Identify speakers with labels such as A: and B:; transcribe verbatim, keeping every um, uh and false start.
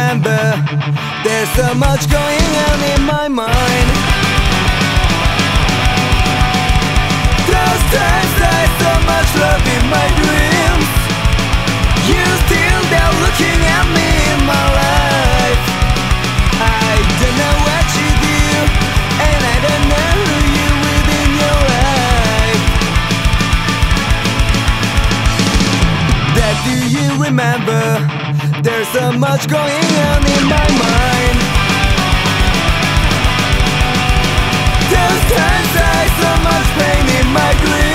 A: remember? There's so much going on in my mind. Those times I so much love in my dreams. You still there looking at me in my life. I don't know what you do, and I don't know who you within your life. That do you remember? There's so much going on in my mind. Those times I so much pain in my dreams.